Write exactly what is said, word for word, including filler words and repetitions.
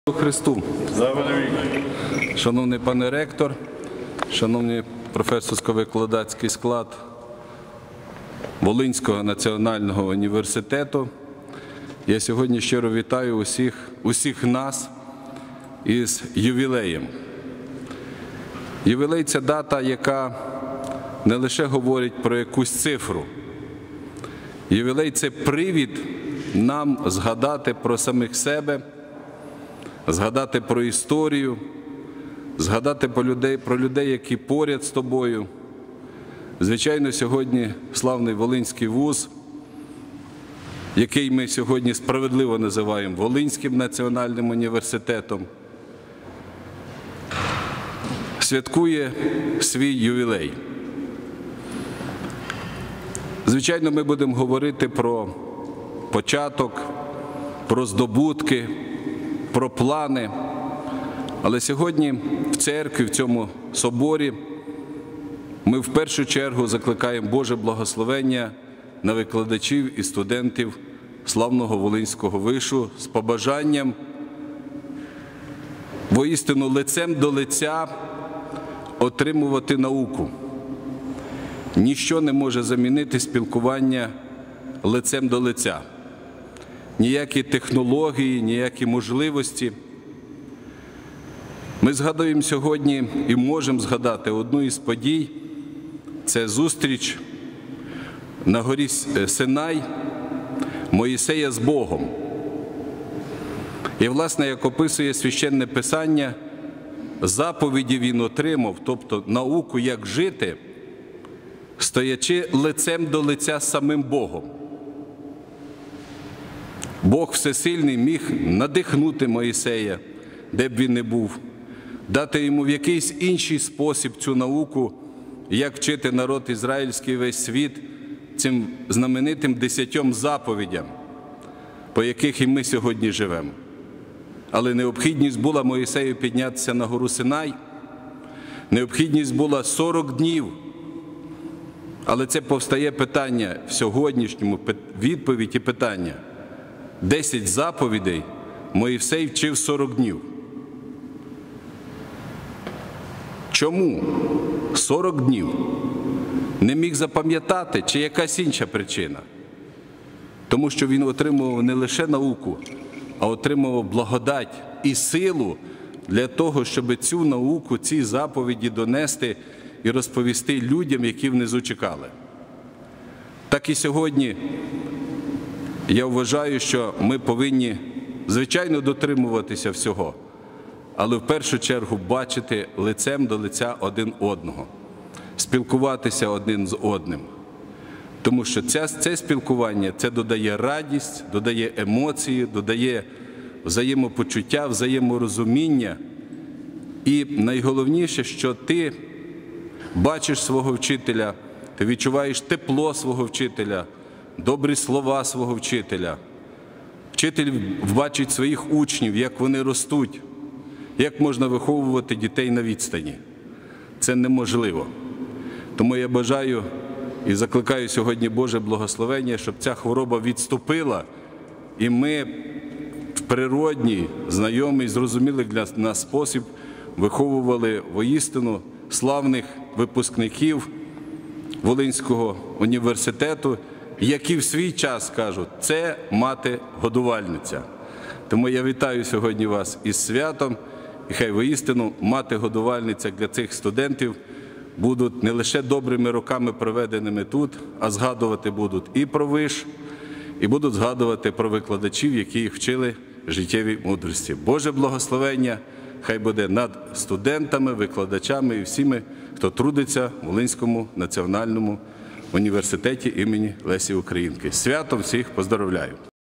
Христу. Шановний пане ректор, шановний професорсько-викладацький склад Волинського національного університету, я сьогодні щиро вітаю усіх, усіх нас із ювілеєм. Ювілей – це дата, яка не лише говорить про якусь цифру. Ювілей – це привід нам згадати про самих себе, згадати про історію, згадати про людей, про людей, які поряд з тобою. Звичайно, сьогодні славний Волинський вуз, який ми сьогодні справедливо називаємо Волинським національним університетом, святкує свій ювілей. Звичайно, ми будемо говорити про початок, про здобутки, про плани. Але сьогодні в церкві, в цьому соборі, ми в першу чергу закликаємо Боже благословення на викладачів і студентів славного Волинського вишу з побажанням воістину лицем до лиця отримувати науку. Ніщо не може замінити спілкування лицем до лиця. Ніякі технології, ніякі можливості. Ми згадуємо сьогодні і можемо згадати одну із подій – це зустріч на горі Синай Моїсея з Богом. І, власне, як описує Священне Писання, заповіді він отримав, тобто науку, як жити, стоячи лицем до лиця з самим Богом. Бог Всесильний міг надихнути Моїсея, де б він не був, дати йому в якийсь інший спосіб цю науку, як вчити народ ізраїльський, весь світ, цим знаменитим десятьом заповідям, по яких і ми сьогодні живемо. Але необхідність була Моїсею піднятися на гору Синай, необхідність була сорок днів. Але це повстає питання в сьогоднішньому, відповідь і питання. Десять заповідей Моїсей вчив сорок днів. Чому сорок днів? Не міг запам'ятати, чи якась інша причина? Тому що він отримував не лише науку, а отримував благодать і силу для того, щоб цю науку, ці заповіді донести і розповісти людям, які внизу чекали. Так і сьогодні я вважаю, що ми повинні, звичайно, дотримуватися всього, але в першу чергу бачити лицем до лиця один одного, спілкуватися один з одним. Тому що це, це спілкування, це додає радість, додає емоції, додає взаємопочуття, взаєморозуміння. І найголовніше, що ти бачиш свого вчителя, ти відчуваєш тепло свого вчителя, добрі слова свого вчителя. Вчитель бачить своїх учнів, як вони ростуть, як можна виховувати дітей на відстані. Це неможливо. Тому я бажаю і закликаю сьогодні Боже благословення, щоб ця хвороба відступила, і ми в природній, знайомий, зрозумілий для нас спосіб виховували воістину славних випускників Волинського університету, які в свій час кажуть, це мати-годувальниця. Тому я вітаю сьогодні вас із святом, і хай воістину мати-годувальниця для цих студентів будуть не лише добрими роками проведеними тут, а згадувати будуть і про виш, і будуть згадувати про викладачів, які їх вчили життєвій мудрості. Боже благословення хай буде над студентами, викладачами і всіми, хто трудиться в Волинському національному університеті імені Лесі Українки. Святом всіх поздоровляю!